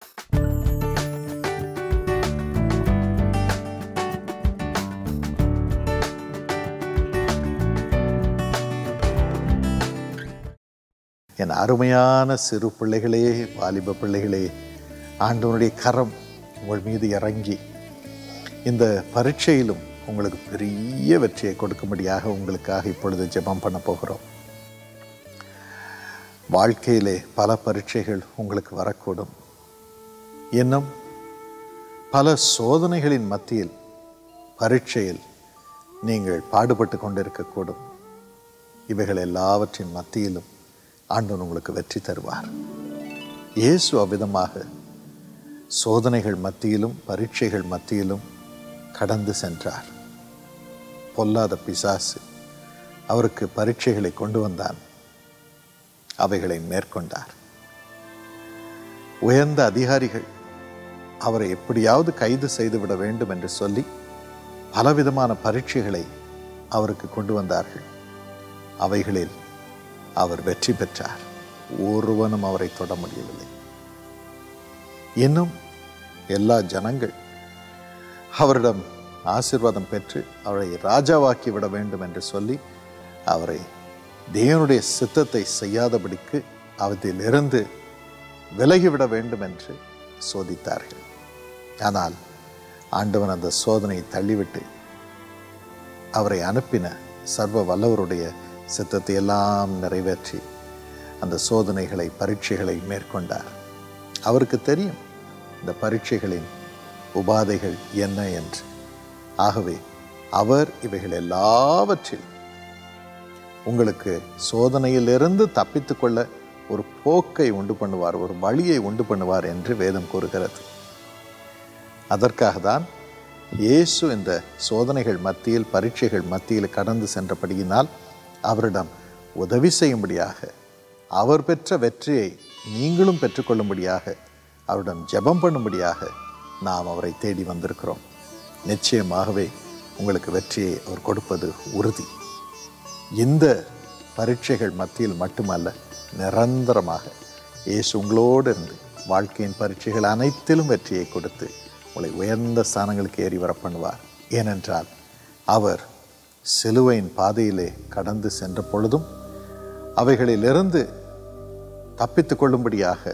என் அருமையான சிறு பிள்ளைகளே, வாலிப பிள்ளைகளே, ஆண்டவனுடைய கரம் உங்கள் மீது இறங்கி இந்த பரீட்சையிலும் உங்களுக்கு பெரிய வெற்றியை கொடுக்கும்படியாக உங்களுக்காக இப்பொழுது ஜெபம் பண்ண போகிறோம். வாழ்க்கையிலே பல பரீட்சைகள் உங்களுக்கு வரக்கூடும். இன்னும் பல சோதனைகளின் மத்தியில் பரீட்சையில் நீங்கள் பாடுபட்டு கொண்டிருக்கக்கூடும். இவைகள் எல்லாவற்றின் மத்தியிலும் ஆண்டவன் உங்களுக்கு வெற்றி தருவார். இயேசு அவ்விதமாக சோதனைகள் மத்தியிலும் பரீட்சைகள் மத்தியிலும் கடந்து சென்றார். பொல்லாத பிசாசு அவருக்கு பரீட்சைகளை கொண்டு வந்தான். அவைகளை மேற்கொண்டார். உயர்ந்த அதிகாரிகள் அவரை எப்படியாவது கைது செய்துவிட வேண்டும் என்று சொல்லி பலவிதமான பரீட்சைகளை அவருக்கு கொண்டு வந்தார்கள். அவைகளில் அவர் வெற்றி பெற்றார். ஒருவனும் அவரை தொட முடியவில்லை. இன்னும் எல்லா ஜனங்கள் அவரிடம் ஆசீர்வாதம் பெற்று அவரை ராஜாவாக்கி விட வேண்டும் என்று சொல்லி அவரை தேவனுடைய சித்தத்தை செய்யாதபடிக்கு அவற்றிலிருந்து விலகிவிட வேண்டும் என்று சோதித்தார்கள். ஆனால் ஆண்டவன் அந்த சோதனையை தள்ளிவிட்டு அவரை அனுப்பின சர்வ வல்லவருடைய சித்தத்தை எல்லாம் நிறைவேற்றி அந்த சோதனைகளை பரீட்சைகளை மேற்கொண்டார். அவருக்கு தெரியும் இந்த பரீட்சைகளின் உபாதைகள் என்ன என்று. ஆகவே அவர் இவைகள் எல்லாவற்றில் உங்களுக்கு சோதனையிலிருந்து தப்பித்து கொள்ள ஒரு போக்கை உண்டு பண்ணுவார், ஒரு வழியை உண்டு பண்ணுவார் என்று வேதம் கூறுகிறது. அதற்காக தான் இயேசு இந்த சோதனைகள் மத்தியில் பரீட்சைகள் மத்தியில் கடந்து சென்றபடியினால் அவரிடம் உதவி செய்யும்படியாக, அவர் பெற்ற வெற்றியை நீங்களும் பெற்றுக்கொள்ளும்படியாக, அவரிடம் ஜெபம் பண்ணும்படியாக நாம் அவரை தேடி வந்திருக்கிறோம். நிச்சயமாகவே உங்களுக்கு வெற்றியை அவர் கொடுப்பது உறுதி. இந்த பரீட்சைகள் மத்தியில் மட்டுமல்ல, நிரந்தரமாக இயேசு உங்களோடு இருந்து வாழ்க்கையின் பரீட்சைகள் அனைத்திலும் வெற்றியை கொடுத்து உங்களை உயர்ந்த ஸ்தானங்களுக்கு ஏறி வர பண்ணுவார். ஏனென்றால் அவர் சிலுவையின் பாதையிலே கடந்து சென்ற பொழுதும் அவைகளிலிருந்து தப்பித்து கொள்ளும்படியாக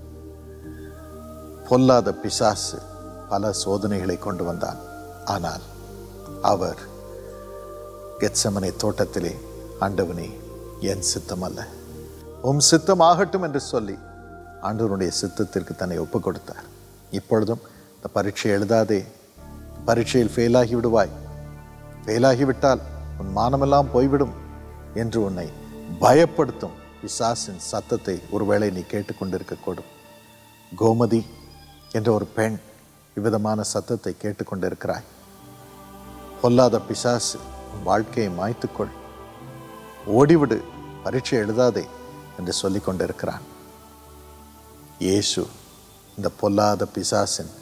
பொல்லாத பிசாசு பல சோதனைகளை கொண்டு வந்தான். ஆனால் அவர் கெத்செமனே தோட்டத்திலே, ஆண்டவனே என் சித்தம் அல்ல உம் சித்தம் ஆகட்டும் என்று சொல்லி ஆண்டவனுடைய சித்தத்திற்கு தன்னை ஒப்பு கொடுத்தார். இப்பொழுதும் இந்த பரீட்சை எழுதாதே, பரீட்சையில் ஃபெயிலாகி விடுவாய், ஃபெயிலாகிவிட்டால் உன் மானமெல்லாம் போய்விடும் என்று உன்னை பயப்படுத்தும் பிசாசின் சத்தத்தை ஒருவேளை நீ கேட்டுக்கொண்டிருக்கக்கூடும். கோமதி என்ற ஒரு பெண் இவ்விதமான சத்தத்தை கேட்டுக்கொண்டிருக்கிறாய். பொல்லாத பிசாசு உன் வாழ்க்கையை மாய்த்துக்கொள், ஓடிவிடு, பரீட்சை எழுதாதே என்று சொல்லிக் கொண்டிருக்கிறான். இயேசு இந்த பொல்லாத பிசாசின்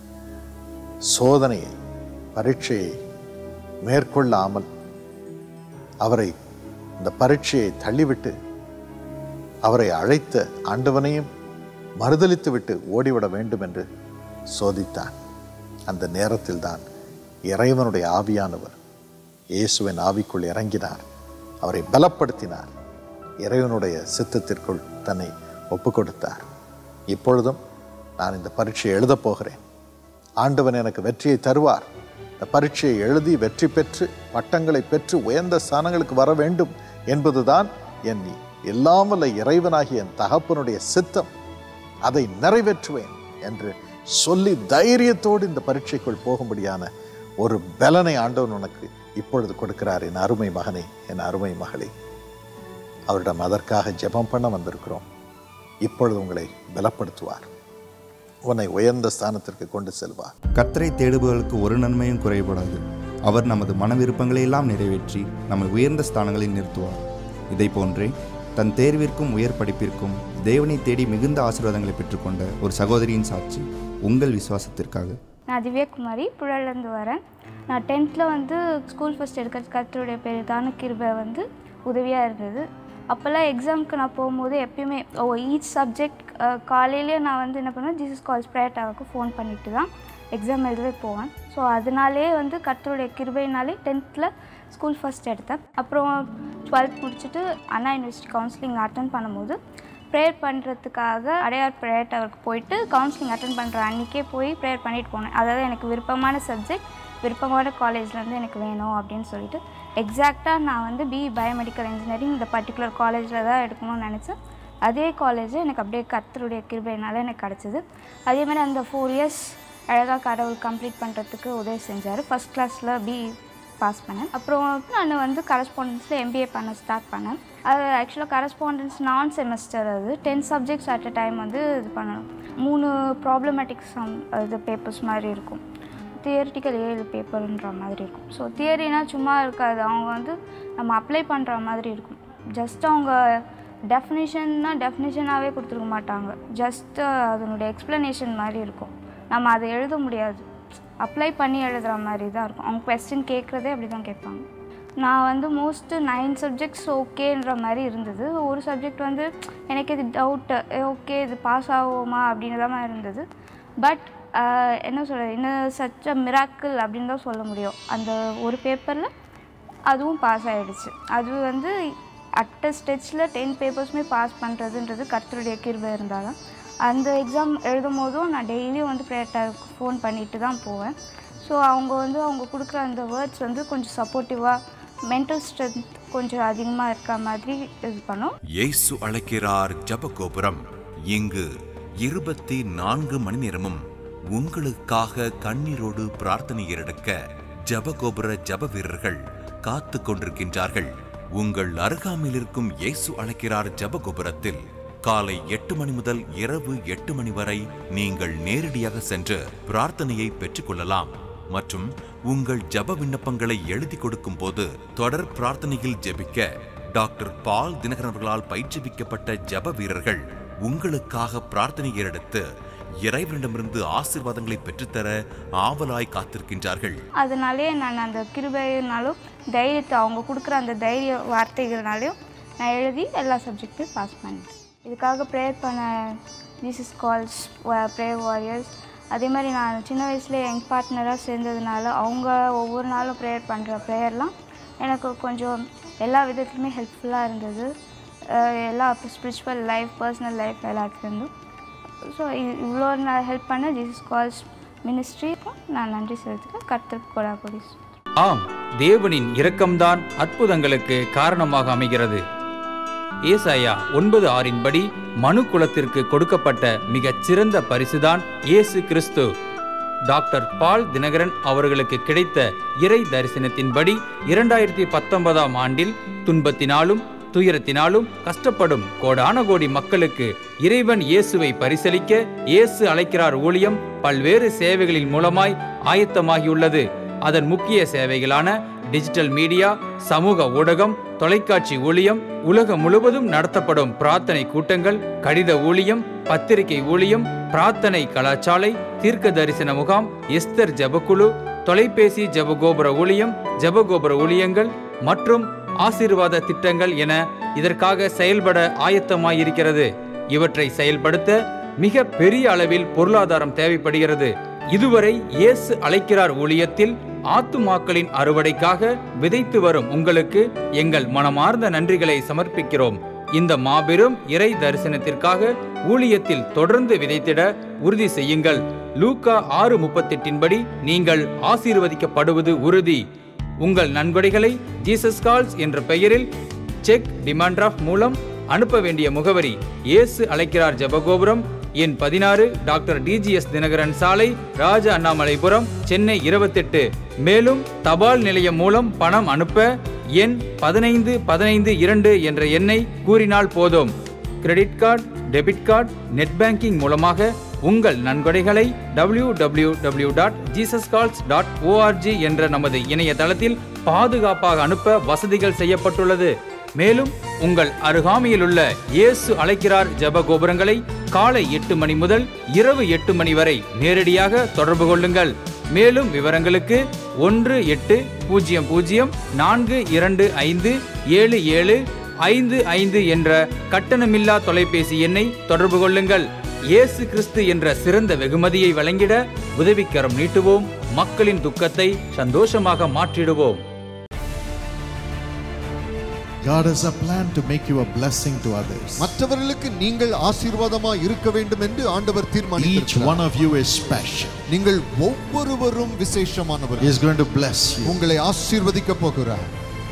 சோதனையை பரீட்சையை மேற்கொள்ளாமல் அவரை இந்த பரீட்சையை தள்ளிவிட்டு அவரை அழைத்த ஆண்டவனையும் மறுதலித்து விட்டு ஓடிவிட வேண்டும் என்று சோதித்தான். அந்த நேரத்தில் தான் இறைவனுடைய ஆவியானவர் இயேசுவின் ஆவிக்குள் இறங்கினார், அவரை பலப்படுத்தினார், இறைவனுடைய சித்தத்திற்குள் தன்னை ஒப்பு கொடுத்தார். இப்பொழுதும் நான் இந்த பரீட்சையை எழுதப் போகிறேன், ஆண்டவன் எனக்கு வெற்றியை தருவார், இந்த பரீட்சையை எழுதி வெற்றி பெற்று பட்டங்களை பெற்று உயர்ந்த ஸ்தானங்களுக்கு வர வேண்டும் என்பதுதான் என் எல்லாம் வல்ல இறைவனாகிய என் தகப்பனுடைய சித்தம், அதை நிறைவேற்றுவேன் என்று சொல்லி தைரியத்தோடு இந்த பரீட்சைக்குள் போகும்படியான ஒரு பலனை ஆண்டவன் உனக்கு இப்பொழுது கொடுக்கிறார். என் அருமை மகனே, என் அருமை மகளே, அவரிடம் அதற்காக ஜெபம் பண்ண வந்திருக்கிறோம். இப்பொழுது உங்களை பலப்படுத்துவார், உன்னை உயர்ந்த ஸ்தானத்திற்கு கொண்டு செல்வார். கர்த்தரை தேடுபவர்களுக்கு ஒரு நன்மையும் குறைபடாது. அவர் நமது மன விருப்பங்களை எல்லாம் நிறைவேற்றி நம்மை உயர்ந்த ஸ்தானங்களில் நிறுத்துவார். இதை போன்றே தன் தேர்விற்கும் உயர் படிப்பிற்கும் தேவனை தேடி மிகுந்த ஆசீர்வாதங்களை பெற்றுக்கொண்ட ஒரு சகோதரியின் சாட்சி உங்கள் விசுவாசத்திற்காக. நான் திவ்யாகுமாரி, புழலேருந்து வரேன். நான் 10th ஸ்கூல் ஃபஸ்ட் எடுக்கிறது கர்த்தருடைய பேருக்கான கிருபை உதவியாக இருந்தது. அப்போல்லாம் எக்ஸாமுக்கு நான் போகும்போது எப்பயுமே ஈச் சப்ஜெக்ட் காலையிலேயே நான் வந்து என்ன பண்ணுவேன், ஜீசஸ் கால்ஸ் ப்ரேயர் டவருக்கு ஃபோன் பண்ணிட்டு தான் எக்ஸாம் எழுதவே போவேன். ஸோ அதனாலே வந்து கர்த்தருடைய கிருபையினாலே 10th ஸ்கூல் ஃபஸ்ட் எடுத்தேன். அப்புறம் 12th முடிச்சுட்டு அண்ணா யூனிவர்சிட்டி கவுன்சிலிங் அட்டன் பண்ணும்போது ப்ரேயர் பண்ணுறதுக்காக அடையார் ப்ரேயர் டவருக்கு போயிட்டு கவுன்சிலிங் அட்டன் பண்ணுற அன்றைக்கே போய் ப்ரேயர் பண்ணிட்டு போனேன். அதாவது எனக்கு விருப்பமான சப்ஜெக்ட் விருப்பமான காலேஜ்லேருந்து எனக்கு வேணும் அப்படின்னு சொல்லிட்டு எக்ஸாக்டாக நான் வந்து பயோமெடிக்கல் இன்ஜினியரிங் இந்த பர்டிகுலர் காலேஜில் தான் எடுக்கணும்னு நினச்சேன். அதே காலேஜ் எனக்கு அப்படியே கர்த்தருடைய கிருபையினால எனக்கு கிடச்சிது. அதே மாதிரி அந்த 4 இயர்ஸ் அழகாக கடவுள் கம்ப்ளீட் பண்ணுறதுக்கு உதவி செஞ்சார். ஃபஸ்ட் கிளாஸில் பாஸ் பண்ணேன். அப்புறம் நான் வந்து கரஸ்பாண்டன்ஸில் MBA பண்ண ஸ்டார்ட் பண்ணேன். அது ஆக்சுவலாக கரஸ்பாண்டன்ஸ் நான் செமஸ்டர், அது 10 சப்ஜெக்ட்ஸ் அட் அ டைம் வந்து இது பண்ணணும். 3 ப்ராப்ளமேட்டிக் இது பேப்பர்ஸ் மாதிரி இருக்கும், தியரிட்டிக்கல் 7 பேப்பர்ன்ற மாதிரி இருக்கும். ஸோ தியரினா சும்மா இருக்காது, அவங்க வந்து நம்ம அப்ளை பண்ணுற மாதிரி இருக்கும். ஜஸ்ட் அவங்க டெஃபினிஷனாகவே கொடுத்துருக்க மாட்டாங்க, ஜஸ்ட்டு அதனுடைய எக்ஸ்ப்ளனேஷன் மாதிரி இருக்கும். நம்ம அதை எழுத முடியாது, அப்ளை பண்ணி எழுதுகிற மாதிரி தான் இருக்கும். அவங்க கொஸ்டின் கேட்குறதே அப்படி தான் கேட்பாங்க. நான் வந்து மோஸ்ட்டு 9 சப்ஜெக்ட்ஸ் ஓகேன்ற மாதிரி இருந்தது. ஒரு சப்ஜெக்ட் வந்து எனக்கு இது டவுட்டு, ஓகே இது பாஸ் ஆகுமா அப்படின்னு தான் இருந்தது. பட் என்ன சொல்கிறது, இன்னும் சச் அ மிராக்கிள் அப்படின்னு தான் சொல்ல முடியும். அந்த ஒரு பேப்பரில் அதுவும் பாஸ் ஆகிடுச்சு. அது வந்து அட் அ ஸ்டெச்சில் 10 பேப்பர்ஸுமே பாஸ் பண்ணுறதுன்றது கர்த்தருடைய கிருபை இருந்தால் தான். அந்த எக்ஸாம் எழுதும் போதும் நான் டெய்லியும் வந்து ப்ரேயர் டவருக்கு ஃபோன் பண்ணிட்டு தான் போவேன். ஸோ அவங்க கொடுக்குற அந்த வேர்ட்ஸ் வந்து கொஞ்சம் சப்போர்ட்டிவாக, மென்டல் ஸ்ட்ரென்த் கொஞ்சம் அதிகமாக இருக்கிற மாதிரி இது பண்ணும். இயேசு அழைக்கிறார் ஜபகோபுரம் இங்கு 24 மணி நேரமும் உங்களுக்காக கண்ணீரோடு பிரார்த்தனை எடுக்க ஜபகோபுர ஜப வீரர்கள் காத்து கொண்டிருக்கின்றார்கள். உங்கள் அருகாமையில் இருக்கும் இயேசு அழைக்கிறார் ஜபகோபுரத்தில் காலை 8 மணி முதல் இரவு 8 மணி வரை நீங்கள் நேரடியாக சென்று பிரார்த்தனையை பெற்றுக்கொள்ளலாம். மற்றும் உங்கள் ஜப விண்ணப்பங்களை எழுதி கொடுக்கும் போது தொடர் பிரார்த்தனையில் ஜெபிக்க டாக்டர் பால் தினகரன் அவர்களால் பயிற்றுவிக்கப்பட்ட ஜப வீரர்கள் உங்களுக்காக பிரார்த்தனை எடுத்து இறைவனிடமிருந்து ஆசீர்வாதங்களை பெற்றுத்தர ஆவலாய் காத்திருக்கின்றார்கள். அதனாலே நான் அந்த கிருபையினாலும் தைரியத்தை அவங்க கொடுக்குற அந்த தைரிய வார்த்தைகள்னாலையும் நான் எழுதி எல்லா சப்ஜெக்ட்டையும் பாஸ் பண்ணிட்டேன். இதுக்காக ப்ரேயர் பண்ண ஜீசஸ் கால்ஸ் ப்ரேயர் வாரியர்ஸ், அதே மாதிரி நான் சின்ன வயசுலேயே யங் பார்ட்னராக சேர்ந்ததுனால அவங்க ஒவ்வொரு நாளும் ப்ரேயர் பண்ணுற ப்ரேயர்லாம் எனக்கு கொஞ்சம் எல்லா விதத்துலையுமே ஹெல்ப்ஃபுல்லாக இருந்தது. எல்லா ஸ்பிரிச்சுவல் லைஃப், பர்சனல் லைஃப் எல்லாத்துலேருந்தும். ஸோ இவ்வளோ நான் ஹெல்ப் பண்ண ஜீசஸ் கால்ஸ் மினிஸ்ட்ரிக்கும் நான் நன்றி செலுத்துகிறேன். கர்த்தருக்கு கொடாகொடி. ஆம், தேவனின் இரக்கம்தான் அற்புதங்களுக்கு காரணமாக அமைகிறது. ஏசாயா 9:6 படி மனு குலத்திற்கு கொடுக்கப்பட்ட மிகச் சிறந்த பரிசுதான் இயேசு கிறிஸ்து. டாக்டர் பால் தினகரன் அவர்களுக்கு கிடைத்த இறை தரிசனத்தின்படி 2019ஆம் ஆண்டில் துன்பத்தினாலும் துயரத்தினாலும் கஷ்டப்படும் கோடான கோடி மக்களுக்கு இறைவன் இயேசுவை பரிசளிக்க இயேசு அழைக்கிறார் ஊழியம் பல்வேறு சேவைகளின் மூலமாய் ஆயத்தமாகியுள்ளது. அதன் முக்கிய சேவைகளான டிஜிட்டல் மீடியா, சமூக ஊடகம், தொலைக்காட்சி ஊழியம், உலகம் முழுவதும் நடத்தப்படும் பிரார்த்தனை கூட்டங்கள், கடித ஊழியம், பத்திரிகை ஊழியம், பிரார்த்தனை கலாச்சாலை, தீர்க்க தரிசன முகாம், எஸ்தர் ஜபக்குழு, தொலைபேசி ஜபகோபுர ஊழியம், ஜபகோபுர ஊழியங்கள் மற்றும் ஆசீர்வாத திட்டங்கள் என இதற்காக செயல்பட ஆயத்தமாயிருக்கிறது. இவற்றை செயல்படுத்த மிக பெரிய அளவில் பொருளாதாரம் தேவைப்படுகிறது. இதுவரை இயேசு அழைக்கிறார் ஊழியத்தில் ஆத்துமாக்களின் அறுவடைக்காக விதைத்து வரும் உங்களுக்கு எங்கள் மனமார்ந்த நன்றிகளை சமர்ப்பிக்கிறோம். இந்த மாபெரும் இறை தரிசனத்திற்காக ஊழியத்தில் தொடர்ந்து விதைத்திட உறுதி செய்யுங்கள். லூக்கா 6:38 படி நீங்கள் ஆசீர்வதிக்கப்படுவது உறுதி. உங்கள் நன்கொடைகளை ஜீசஸ் கால்ஸ் என்ற பெயரில் செக் டிமாண்ட் டிராஃப்ட் மூலம் அனுப்ப வேண்டிய முகவரி: இயேசு அழைக்கிறார் ஜபகோபுரம், எண் 16, டாக்டர் DGS தினகரன் சாலை, ராஜ அண்ணாமலைபுரம், சென்னை 28. மேலும் தபால் நிலையம் மூலம் பணம் அனுப்ப எண் 1515-2 என்ற எண்ணை கூறினால் போதும். Credit card, debit card, net banking மூலமாக உங்கள் நன்கொடைகளை www.jesuscalls.org என்ற நமது இணையதளத்தில் பாதுகாப்பாக அனுப்ப வசதிகள் செய்யப்பட்டுள்ளது. மேலும் உங்கள் அருகாமையில் உள்ள இயேசு அழைக்கிறார் ஜபகோபுரங்களை காலை 8 மணி முதல் இரவு 8 மணி வரை நேரடியாக தொடர்பு கொள்ளுங்கள். மேலும் விவரங்களுக்கு 1800-425-77 55 என்ற கட்டணமில்லா தொலைபேசி எண்ணை தொடர்பு கொள்ளுங்கள். இயேசு கிறிஸ்து என்ற சிறந்த வெகுமதியை வழங்கிட உதவிக்கரம் நீட்டுவோம். மக்களின் துக்கத்தை சந்தோஷமாக மாற்றிடுவோம். God has a plan to make you a blessing to others. மற்றவர்களுக்கு நீங்கள் ஆசீர்வாதமாய் இருக்க வேண்டும் என்று ஆண்டவர் Each தீர்மானித்திருக்கிறார். one of you is special. நீங்கள் ஒவ்வொருவரும் He விசேஷமானவர்கள். is going to bless you. உங்களை ஆசீர்வதிக்க போகிறார்.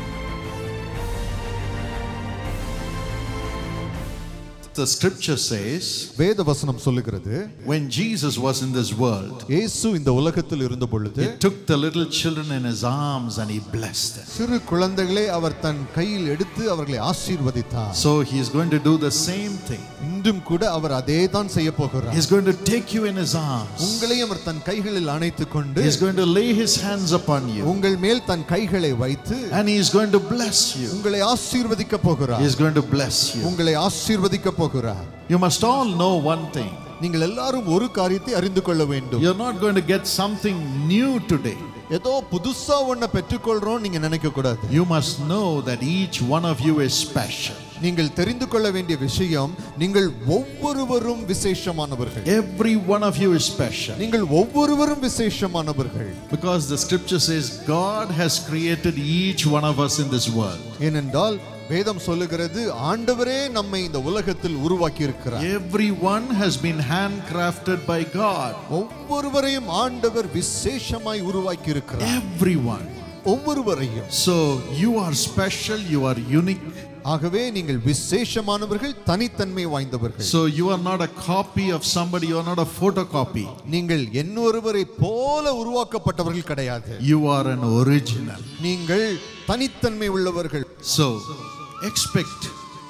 The scripture says, வேத வசனம் சொல்லுகிறது, when Jesus was in this world, இயேசு இந்த உலகத்தில் இருந்த பொழுது he took the little children in his arms and he blessed them. சிறு குழந்தைகளை அவர் தன் கையில் எடுத்து அவர்களை ஆசீர்வதித்தார். So he is going to do the same thing. இன்றும் கூட அவர் அதே தான் செய்ய போகிறார். He is going to take you in his arms. உங்களை அவர் தன் கைகளில் அணைத்துக் கொண்டு He is going to lay his hands upon you. உங்கள் மேல் தன் கைகளை வைத்து And he is going to bless you. உங்களை ஆசீர்வதிக்க போகிறார். He is going to bless you. உங்களை ஆசீர்வதிக்க போகிறார். You must all know one thing. நீங்கள் எல்லாரும் ஒரு காரியத்தை அறிந்து கொள்ள வேண்டும். You're not going to get something new today. ஏதோ புதுசா ஒன்ன பெற்றுக்கொள்றோம் நீங்க நினைக்க கூடாது. You must know that each one of you is special. நீங்கள் தெரிந்து கொள்ள வேண்டிய விஷயம், நீங்கள் ஒவ்வொருவரும் விசேஷமானவர்கள். Every one of you is special. நீங்கள் ஒவ்வொருவரும் விசேஷமானவர்கள். Because the scripture says God has created each one of us in this world. ஏனென்றால் வேதம் சொல்லுகிறது, ஆண்டவரே நம்மை இந்த உலகத்தில் உருவாக்கி இருக்கிறார். Everyone has been handcrafted by God. ஒவ்வொருவரையும் ஆண்டவர் விசேஷமாய் உருவாக்கி இருக்கிறார். Everyone. ஒவ்வொருவரையும். So you are special, you are unique. ஆகவே நீங்கள் விசேஷமானவர்கள், தனித்தன்மை வாய்ந்தவர்கள். So you are not a copy of somebody, you are not a photocopy. நீங்கள் இன்னொருவரை போல உருவாக்கப்பட்டவர்கள் கிடையாது. You are an original. நீங்கள் தனித்தன்மை உள்ளவர்கள். So expect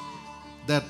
that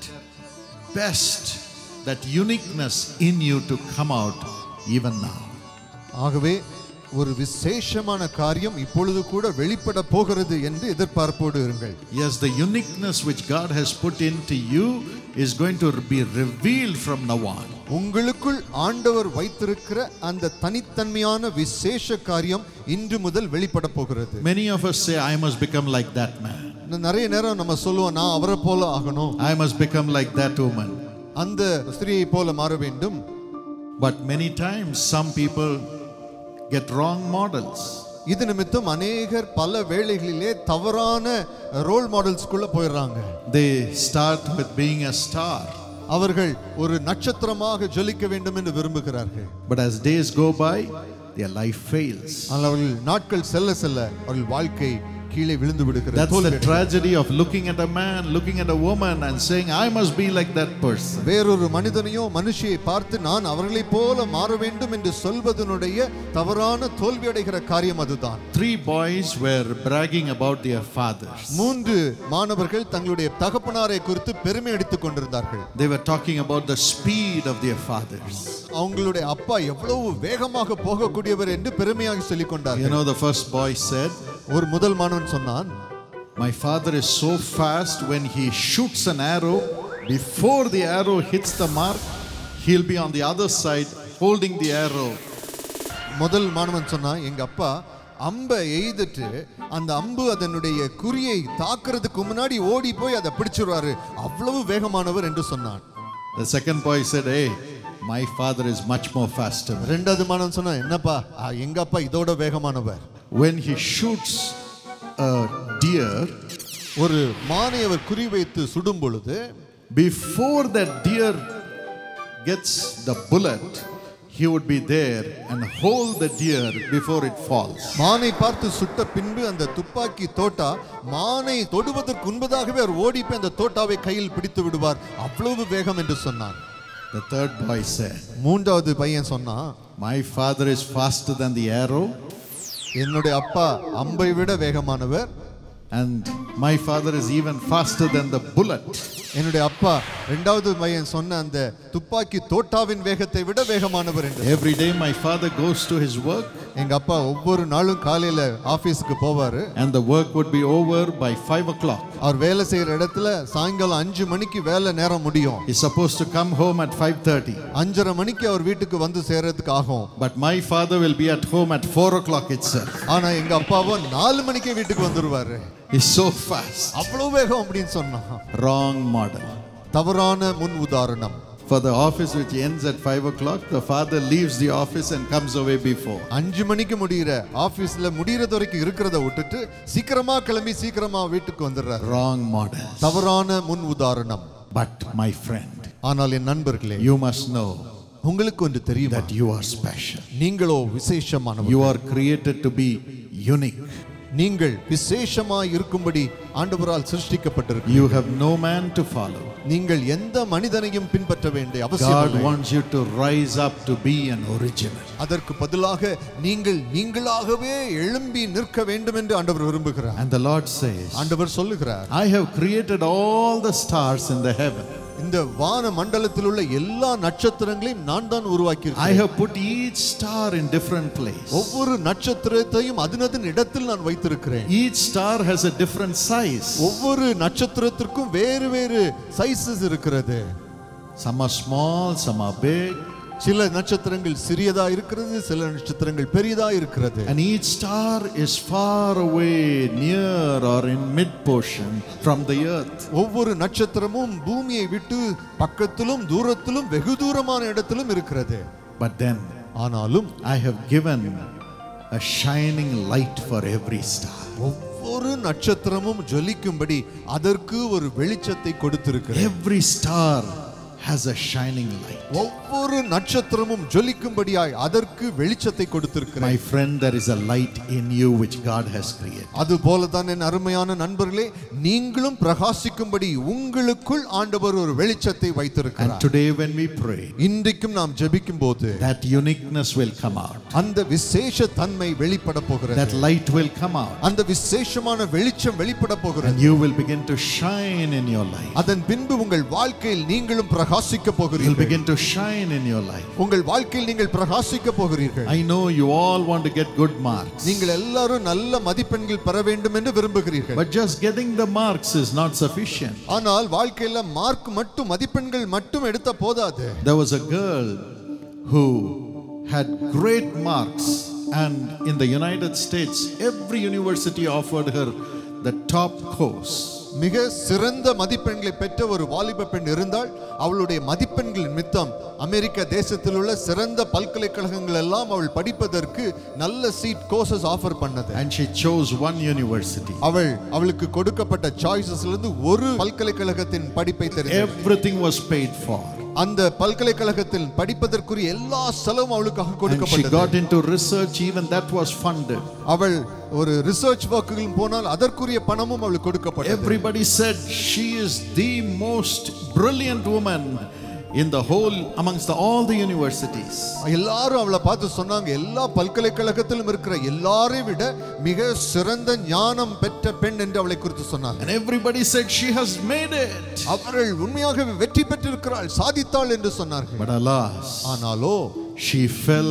best, that uniqueness in you to come out even now. ஆகவே ஒரு விசேஷமான காரியம் இப்பொழுது கூட வெளிப்பட போகிறது என்று எதிர்பார்ப்போடு இருங்கள். Yes, the uniqueness which God has put into you is going to be revealed from now on. உங்களுக்குள் ஆண்டவர் வைத்திருக்கிற அந்த தனித்தன்மையான விசேஷ காரியம் இன்று முதல் வெளிப்பட போகிறது. Many of us say, I must become like that man. நிறைய நேரம் நம்ம சொல்லுவோம், நான் அவரை போல ஆகணும், I must become like that woman. அந்த ஸ்திரியை போல மாற வேண்டும். But many times some people get wrong models. இது நிமித்தம் அநேகர் பல வேளைகளிலே தவறான ரோல் மாடல்ஸ்குள்ள போயிடுறாங்க. They start with being a star. அவர்கள் ஒரு நட்சத்திரமாக ஜொலிக்க வேண்டும் என்று விரும்புகிறார்கள். But as days go by, their life fails. ஆனால் அவர்கள் நாட்கள் செல்ல செல்ல அவர்கள் வாழ்க்கை கீழே விழுந்து விடுகிறது. That's the tragedy of looking at a man, looking at a woman and saying, I must be like that person. வேறொரு மனிதனையோ மனுஷியை பார்த்து நான் அவர்களை போல மாற வேண்டும் என்று சொல்வதனுடைய தவறான தோல்வி அடைகிற காரியம் அதுதான். 3 boys were bragging about their fathers. 3 மாணவர்கள் தங்களுடைய தகப்பனாரை குறித்து பெருமை அடித்துக் கொண்டிருந்தார்கள். They were talking about the speed of their fathers. அவங்களுடைய அப்பா எவ்வளவு வேகமாக போகக்கூடியவர் என்று பெருமையாக சொல்லிக் You கொண்டார்கள். know, the first boy said, ஒரு முதல் மாணவன் சொன்னான், my father is so fast, when he shoots an arrow, before the arrow hits the mark, he'll be on the other side holding the arrow. முதல் மாணவன் சொன்னான், எங்க அப்பா அம்பை எய்துட்டு அந்த அம்பு அதனுடைய குறியை தாக்குறதுக்கு முன்னாடி ஓடி போய் அதை பிடிச்சிருவாரு, அவ்வளவு வேகமானவர் என்று சொன்னான். The second boy said, hey, my father is much more faster. இரண்டாவது மாணவன் சொன்னான், என்னப்பா எங்க அப்பா இதோட வேகமானவர். When he shoots a deer, ஒரு மானை அவர் குறி வைத்து சுடும் பொழுது, before that deer gets the bullet, he would be there and hold the deer before it falls. மானை பார்த்து சுட்ட பின்பு அந்த துப்பாக்கி தோட்டா மானை தொடுவதற்கு முன்பதாகவே அவர் ஓடி போய் அந்த தோட்டாவை கையில் பிடித்து விடுவார், அவ்வளவு வேகம் என்று சொன்னான். The third boy said, மூன்றாவது பையன் சொன்னான், my father is faster than the arrow, என்னுடைய அப்பா அம்பை விட வேகமானவர், and my father is even faster than the bullet. என்னுடைய அப்பா இரண்டாவது பையன் சொன்ன அந்த துப்பாக்கி தோட்டாவின் வேகத்தை விட வேகமானவர் என்று. Every day my father goes to his work, எங்க அப்பா ஒவ்வொரு நாளும் காலையில ஆபீஸ்க்கு போவாரு, and the work would be over by 5 o'clock. அவர் வேலை செய்யற இடத்துல சாயங்காலம் 5 மணிக்கு வேலை நேரம் முடியும். He's supposed to come home at 5:30. 5:30 மணிக்கு அவர் வீட்டுக்கு வந்து சேர்றதுக்கு ஆகும். But my father will be at home at 4 o'clock itself. ஆனா எங்க அப்பாவோ 4 மணிக்கே வீட்டுக்கு வந்துருவாரு. is so fast. அவ்வளவு வேகம் அப்படின்னு சொன்னா Wrong model. தவறான முன் உதாரணம். For the office which ends at 5 o'clock, the father leaves the office and comes away before. 5 மணிக்கு முடிகிற ஆபீஸ்ல முடிகிறது வரைக்கும் இருக்கிறத விட்டுட்டு சீக்கிரமா கிளம்பி சீக்கிரமா வீட்டுக்கு வந்துடுறார். Wrong model. தவறான முன் உதாரணம். But my friend, ஆனால் என் நண்பர்களே, you must know உங்களுக்கு ஒன்று தெரியும், that you are special. நீங்களோ விசேஷமானவர்கள். You are created to be unique. நீங்கள் விசேஷமாய் இருக்கும்படி ஆண்டவரால் சிருஷ்டிக்கப்பட்டிருக்கிறீர்கள். You have no man to follow. நீங்கள் எந்த மனிதனையும் பின்பற்ற வேண்டிய அவசியம் இல்லை. God wants you to rise up to be an original. அதற்கு பதிலாக நீங்கள் நீங்களாகவே எழும்பி நிற்க வேண்டும் என்று ஆண்டவர் விரும்புகிறார். And the Lord says, ஆண்டவர் சொல்லுகிறார், I have created all the stars in the heaven. இந்த வான மண்டலத்தில் உள்ள எல்லா நட்சத்திரங்களையும் நான் தான் உருவாக்கி I have put each star in different place. ஒவ்வொரு நட்சத்திரத்தையும் அதனதன் இடத்தில் நான் வைத்திருக்கிறேன். Each star has a different size. ஒவ்வொரு நட்சத்திரத்திற்கும் வேறு வேறு சைஸஸ் இருக்கிறது. Some are small, some are big. சில நட்சத்திரங்கள் சிறியதா இருக்கிறது, சில நட்சத்திரங்கள் பெரியதா இருக்கிறது. And each star is far away, near or in mid portion from the earth. ஒவ்வொரு நட்சத்திரமும் பூமியை விட்டு பக்கத்திலும் தூரத்திலும் வெகு தூரமான இடத்திலும் இருக்கிறது. But then ஆனாலும் I have given a shining light for every star. ஒவ்வொரு நட்சத்திரமும் ஜொலிக்கும்படி அதற்கு ஒரு வெளிச்சத்தை கொடுத்திருக்கிறேன். Every star has a shining light. ஒவ்வொரு நட்சத்திரமும் ஜொலிக்கும்படியாய் அதற்கு வெளிச்சத்தை கொடுத்திருக்கிறேன். My friend, there is a light in you which God has created. அதுபோல தான் என் அருமையான நண்பர்களே, நீங்களும் பிரகாசிக்கும்படி உங்களுக்குள் ஆண்டவர் ஒரு வெளிச்சத்தை வைத்திருக்கிறார். And today when we pray, இன்றைக்கும் நாம் ஜெபிக்கும்போது that uniqueness will come out. அந்த விசேஷ தன்மை வெளிப்பட போகிறது. That light will come out. அந்த விசேஷமான வெளிச்சம் வெளிப்பட And போகிறது. you will begin to shine in your life. அதன் பின்பு உங்கள் வாழ்க்கையில் நீங்களும் பிரகாசிக்க You'll போகிறீர்கள். begin to shine in your life. உங்கள் வாழ்க்கையில் நீங்கள் பிரகாசிக்க போகிறீர்கள். I know you all want to get good marks. நீங்கள் எல்லாரும் நல்ல மதிப்பெண்கள் பெற வேண்டும் என்று விரும்புகிறீர்கள். But just getting the marks is not sufficient. ஆனால் வாழ்க்கையில மார்க் மட்டும் மதிப்பெண்கள் மட்டும் எடுத்த போதாது. There was a girl who had great marks, and in the United States every university offered her the top course. மிக சிறந்த மதிப்பெண்களை பெற்ற ஒரு வாலிப பெண் இருந்தால் அவளுடைய மதிப்பெண்கள் நிமித்தம் அமெரிக்க தேசத்தில் உள்ள சிறந்த பல்கலைக்கழகங்கள் எல்லாம் அவள் படிப்பதற்கு நல்ல சீட் கோர்சஸ் ஆஃபர் பண்ணது. And she chose one university. அவளுக்கு கொடுக்கப்பட்ட சாய்ஸஸ்ல இருந்து ஒரு பல்கலைக்கழகத்தின் படிப்பை தேர்ந்தெடுத்தாள். Everything was paid for. அந்த பல்கலைக்கழகத்தில் படிப்பதற்குரிய எல்லா செலவும் அவளுக்காக And she கொடுக்கப்பட்டது. got into research, even that was funded. அவள் ஒரு ரிசர்ச் வொர்க்குகள் போனால் அதற்குரிய பணமும் அவளுக்கு கொடுக்கப்பட்டது. Everybody said she is the most brilliant woman in the whole amongst all the universities. எல்லாரும் அவளை பார்த்து சொன்னாங்க, எல்லா பல்கலைக்கழகத்திலும் இருக்கிற எல்லாரையும் விட மிக சிறந்த ஞானம் பெற்ற பெண் என்று அவளை குறித்து சொன்னாங்க. And everybody said she has made it. அவள் உண்மையாகவே வெற்றி பெற்றிருக்கிறாள், சாதித்தாள் என்று சொன்னார்கள். But alas, ஆனாலோ she fell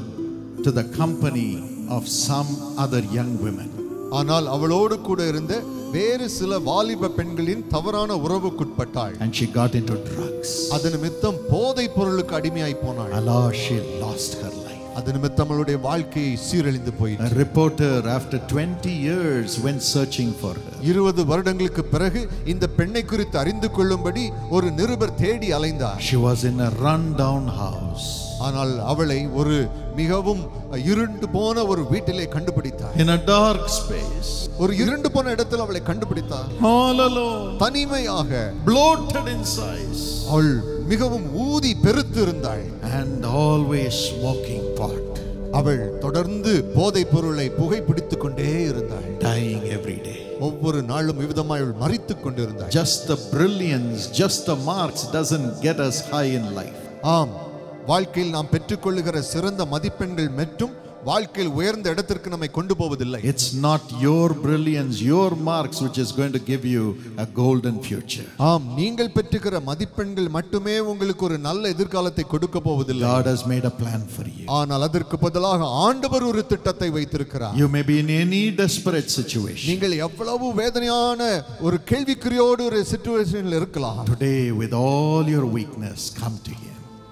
to the company of some other young women. ஆனால் அவளோடு கூட இருந்த வேறு சில வாலிப பெண்களின் தவறான உறவுக்குட்பட்டாள். And she got into drugs. அது நிமித்தம் போதை பொருளுக்கு அடிமையாய் போனாள். Alas, she lost her life. அது நிமித்தம் அவளுடைய வாழ்க்கை சீரழிந்து போயிற்று. A reporter after 20 years went searching for her. 20 வருடங்களுக்கு பிறகு இந்த பெண்ணை குறித்து அறிந்து கொள்ளும்படி ஒரு நிருபர் தேடி அலைந்தார். She was in a run down house. ஆனால் அவளை ஒரு மிகவும் இருண்டு போன ஒரு வீட்டிலே கண்டுபிடித்தார். In a dark space. ஒரு இருண்டு போன இடத்தில் அவளை கண்டுபிடித்தார். All alone. தனிமையாக, Bloated in size. அவள் மிகவும் ஊதி பெருத்து இருந்தாள். And always smoking pot. அவள் தொடர்ந்து போதைப் பொருளை புகைப்பிடித்துக் கொண்டே இருந்தாள். Dying every day. ஒவ்வொரு நாளும் விதமாய் அவள் மரித்துக் கொண்டிருந்தாள். Just the brilliance, just the marks doesn't get us high in life. ஆம், வாழ்க்கையில் நாம் பெற்றுக்கொள்ளுகிற சிறந்த மதிப்பெண்கள் மற்றும் வாழ்க்கையில் உயர்ந்த இடத்திற்கு நம்மை கொண்டு போவதில்லை. It's not your brilliance, your marks which is going to give you a golden future. ஆம், நீங்கள் பெற்றுக்கிற மதிப்பெண்கள் மட்டுமே உங்களுக்கு ஒரு நல்ல எதிர்காலத்தை கொடுக்க போவதில்லை. God has made a plan for you. ஆனால் அதற்கு பதிலாக ஆண்டவர் ஒரு திட்டத்தை வைத்திருக்கிறார். You may be in any desperate situation. நீங்கள் எவ்வளவு வேதனையான ஒரு கேள்விக்குறியோடு ஒரு சிச்சுவேஷனில் இருக்கலாம். Today, with all your weakness, come to Him.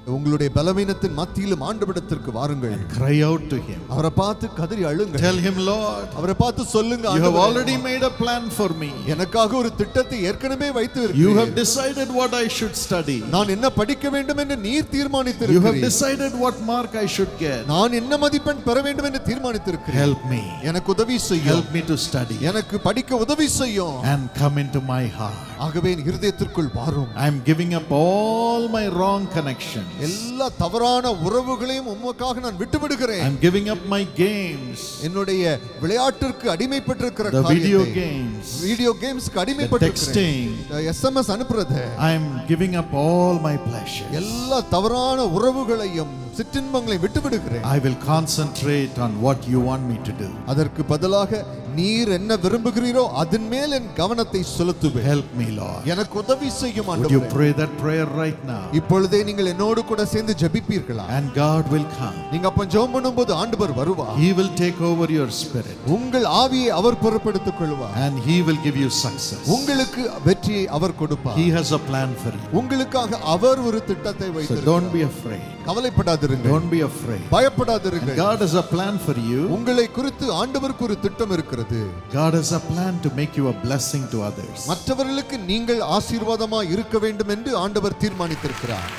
உங்களுடைய பலவீனத்தின் மத்தியிலும் ஆண்டவரிடத்திற்கு வாருங்கள். Cry out to him. அவரை பார்த்து கதறி அழுங்கள். Tell him, Lord, அவரை பார்த்து சொல்லுங்க, you have already made a plan for me. எனக்காக ஒரு திட்டத்தை ஏற்கனவே வைத்து You இருக்கிறீர். have decided what I should study. நான் என்ன படிக்க வேண்டும் என்று நீர் You have தீர்மானித்திருக்கிறீர். decided what mark I should get. நான் என்ன மதிப்பெண் பெற வேண்டும் என்று தீர்மானித்திருக்கிறேன். Help me. எனக்கு உதவி செய்யும். Help me to study எனக்கு படிக்க உதவி செய்யும். and come into my heart. ஆகவே என் இருதயத்திற்குள் வாரும். I am giving up all my wrong connections. எல்லா தவறான உறவுகளையும் உமக்காக நான் விட்டு விடுகிறேன். I am giving up my games. என்னுடைய விளையாட்டிற்கு அடிமைப்பட்டிருக்கிற The video காரியத்தை, games. வீடியோ கேம்ஸ்க்கு The அடிமைப்பட்டிருக்கிறேன். texting. SMS அனுப்புறது, I am giving up all my pleasures. எல்லா தவறான உறவுகளையும் சிற்றின்பங்களை விட்டு விடுகிறேன். I will concentrate on what you want me to do. அதற்கு பதிலாக நீர் என்ன விரும்புகிறீரோ அதன் மேல் என் கவனத்தை செலுத்துவேன். Help me, Lord. எனக்கு உதவி செய்யும் Would you ஆண்டவரே. pray that prayer right now? இப்பொழுதே நீங்கள் என்னோடு கூட சேர்ந்து ஜெபிப்பீர்களா? And God will come. நீங்க அப்ப ஜெபம் பண்ணும்போது ஆண்டவர் வருவார். He will take over your spirit. உங்கள் ஆவியை அவர் பொறுப்பெடுத்துக் கொள்வார். And He will give you success. உங்களுக்கு வெற்றியை அவர் கொடுப்பார். He has a plan for you. உங்களுக்காக அவர் ஒரு திட்டத்தை So வைத்திருக்கிறார். don't be afraid. கவலைப்படாதிருங்கள். Don't be afraid. பயப்படாதிருங்கள். God has a plan for you. உங்களை குறித்து ஆண்டவருக்கு ஒரு திட்டம் இருக்கிறது. God has a plan to make you a blessing to others. மற்றவர்களுக்கு நீங்கள் ஆசீர்வாதமாக இருக்க வேண்டும் என்று ஆண்டவர் தீர்மானித்திருக்கிறார்.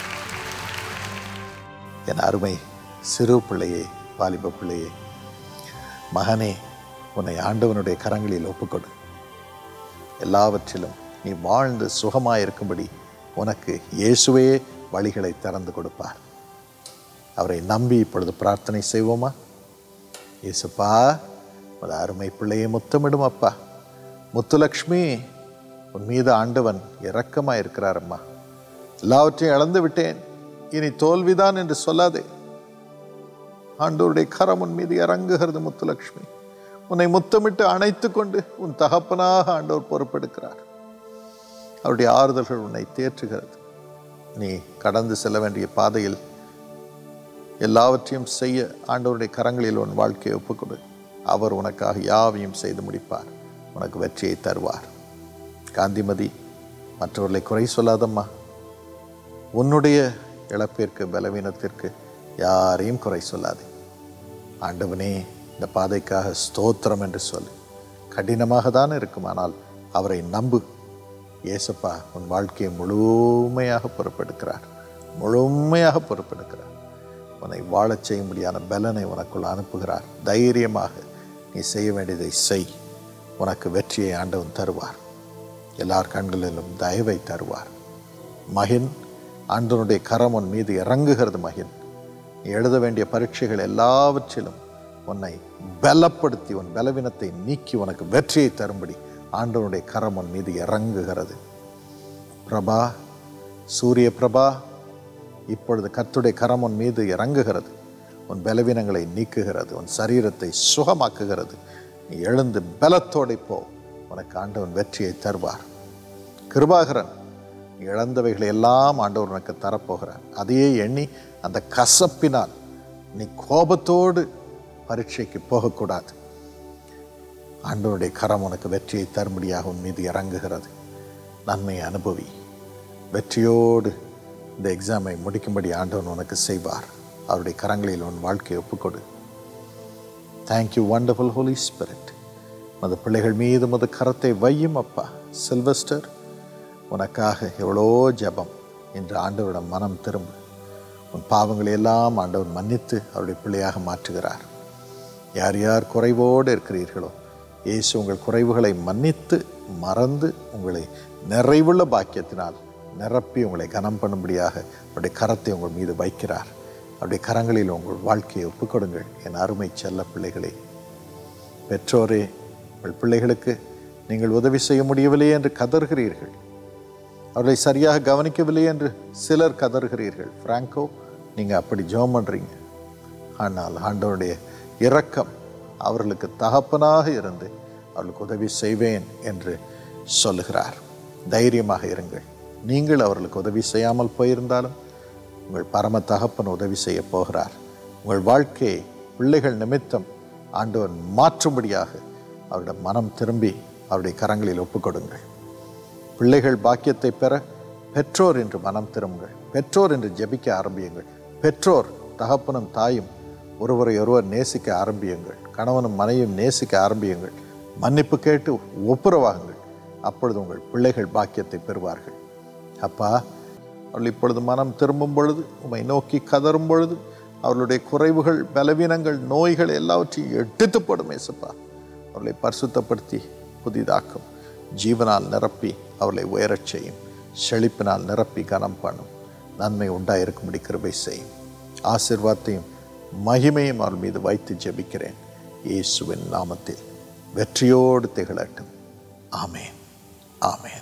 என் அருமை சிறு பிள்ளையே, வாலிப பிள்ளையே, மகனே, உன்னை ஆண்டவனுடைய கரங்களில் ஒப்புக்கொடு. எல்லாவற்றிலும் நீ வாழ்ந்து சுகமாயிருக்கும்படி உனக்கு இயேசுவே வழிகளை திறந்து கொடுப்பார். அவரை நம்பி இப்பொழுது பிரார்த்தனை செய்வோமா? இயேசுப்பா, உன் அருமை பிள்ளையை முத்தமிடும் அப்பா. முத்துலக்ஷ்மி, உன் மீது ஆண்டவன் இரக்கமாக இருக்கிறாரம்மா. எல்லாவற்றையும் இழந்து விட்டேன், இனி தோல்விதான் என்று சொல்லாதே. ஆண்டவருடைய கரம் உன் மீது இறங்குகிறது முத்துலக்ஷ்மி. உன்னை முத்தமிட்டு அணைத்து கொண்டு உன் தகப்பனாக ஆண்டவர் பொறுப்பெடுக்கிறார். அவருடைய ஆறுதல்கள் உன்னை தேற்றுகிறது. நீ கடந்து செல்ல வேண்டிய பாதையில் எல்லாவற்றையும் செய்ய ஆண்டவருடைய கரங்களில் உன் வாழ்க்கையை ஒப்புக்கொடு. அவர் உனக்காக யாவையும் செய்து முடிப்பார். உனக்கு வெற்றியை தருவார். காந்திமதி, மற்றவர்களை குறை சொல்லாதம்மா. உன்னுடைய இழப்பிற்கு, பலவீனத்திற்கு யாரையும் குறை சொல்லாதே. ஆண்டவனே, இந்த பாதைக்காக ஸ்தோத்திரம் என்று சொல்லு. கடினமாக தான் இருக்கும், ஆனால் அவரை நம்பு. இயேசுப்பா உன் வாழ்க்கையை முழுமையாக பொறுப்பெடுக்கிறார். முழுமையாக பொறுப்பெடுக்கிறார். உன்னை வாழச் செய்யும்படியான பலனை உனக்குள் அனுப்புகிறார். தைரியமாக நீ செய்ய வேண்டியதை செய். உனக்கு வெற்றியை ஆண்டவன் தருவார். எல்லார் கண்களிலும் தயவை தருவார். மகின், ஆண்டவனுடைய கரம் உன் மீது இறங்குகிறது. மகின், நீ எழுத வேண்டிய பரீட்சைகள் எல்லாவற்றிலும் உன்னை பலப்படுத்தி உன் பலவீனத்தை நீக்கி உனக்கு வெற்றியை தரும்படி ஆண்டவனுடைய கரம் உன் மீது இறங்குகிறது. பிரபா, சூரிய பிரபா, இப்பொழுது கர்த்தருடைய கரம் உன் மீது இறங்குகிறது. உன் பலவீனங்களை நீக்குகிறது. உன் சரீரத்தை சுகமாக்குகிறது. நீ எழுந்து பலத்தோடு போ. உனக்கு ஆண்டவன் வெற்றியை தருவார். கிருபாகரன், நீ இழந்தவைகளை எல்லாம் ஆண்டவர் உனக்கு தரப்போகிறார். அதையே எண்ணி அந்த கசப்பினால் நீ கோபத்தோடு பரீட்சைக்கு போகக்கூடாது. ஆண்டவருடைய கரம் உனக்கு வெற்றியை தரும்படியாக உன் மீது இறங்குகிறது. நன்மையை அனுபவி. வெற்றியோடு இந்த எக்ஸாமை முடிக்கும்படி ஆண்டவன் உனக்கு செய்வார். அவருடைய கரங்களில் உன் வாழ்க்கையை ஒப்புக்கொடு. Thank you wonderful holy spirit. மது பிள்ளைகள் மீது மது கரத்தை வையும் அப்பா. சில்வஸ்டர், உனக்காக எவ்வளோ ஜெபம். இன்று ஆண்டவரிடம் மனம் திரும்பு. உன் பாவங்களை எல்லாம் ஆண்டவர் மன்னித்து அவருடைய பிள்ளையாக மாற்றுகிறார். யார் யார் குறைவோடு இருக்கிறீர்களோ, இயேசு உங்கள் குறைவுகளை மன்னித்து மறந்து உங்களை நிறைவுள்ள பாக்கியத்தினால் நிரப்பி உங்களை கனம் பண்ணும்படியாக அவருடைய கரத்தை உங்கள் மீது வைக்கிறார். அவருடைய கரங்களில் உங்கள் வாழ்க்கையை ஒப்புக்கொடுங்கள். என் அருமை செல்ல பிள்ளைகளே, பெற்றோரே, உங்கள் பிள்ளைகளுக்கு நீங்கள் உதவி செய்ய முடியவில்லையே என்று கதறுகிறீர்கள். அவர்களை சரியாக கவனிக்கவில்லை என்று சிலர் கதறுகிறீர்கள். பிராங்கோ, நீங்கள் அப்படி ஜெபம் பண்ணுறீங்க. ஆனால் ஆண்டவருடைய இரக்கம் அவர்களுக்கு தகப்பனாக இருந்து அவர்களுக்கு உதவி செய்வேன் என்று சொல்லுகிறார். தைரியமாக இருங்கள். நீங்கள் அவர்களுக்கு உதவி செய்யாமல் போயிருந்தாலும் உங்கள் பரம தகப்பன் உதவி செய்ய போகிறார். உங்கள் வாழ்க்கையை பிள்ளைகள் நிமித்தம் ஆண்டவன் மாற்றும்படியாக அவருடைய மனம் திரும்பி அவருடைய கரங்களில் ஒப்புக்கொடுங்கள். பிள்ளைகள் பாக்கியத்தை பெற பெற்றோர் என்று மனம் திரும்புங்கள். பெற்றோர் என்று ஜெபிக்க ஆரம்பியுங்கள். பெற்றோர் தகப்பனும் தாயும் ஒருவரை ஒருவர் நேசிக்க ஆரம்பியுங்கள். கணவனும் மனைவியும் நேசிக்க ஆரம்பியுங்கள். மன்னிப்பு கேட்டு ஒப்புரவாகுங்கள். அப்பொழுது உங்கள் பிள்ளைகள் பாக்கியத்தை பெறுவார்கள். அப்பா, அவர்கள் இப்பொழுது மனம் திரும்பும் பொழுது, உம்மை நோக்கி கதறும் பொழுது, அவர்களுடைய குறைவுகள், பலவீனங்கள், நோய்கள் எல்லாவற்றையும் எடுத்து போடும் ஏசப்பா. அவர்களை பரிசுத்தப்படுத்தி புதிதாக்கும். ஜீவனால் நிரப்பி அவர்களை உயரச் செய்யும். செழிப்பினால் நிரப்பி கனம் பண்ணும். நன்மை உண்டாயிருக்கும்படி கிருபை செய்யும். ஆசீர்வாதத்தையும் மகிமையும் அவள் மீது வைத்து ஜெபிக்கிறேன். இயேசுவின் நாமத்தில் வெற்றியோடு திகழட்டும். ஆமேன், ஆமேன்.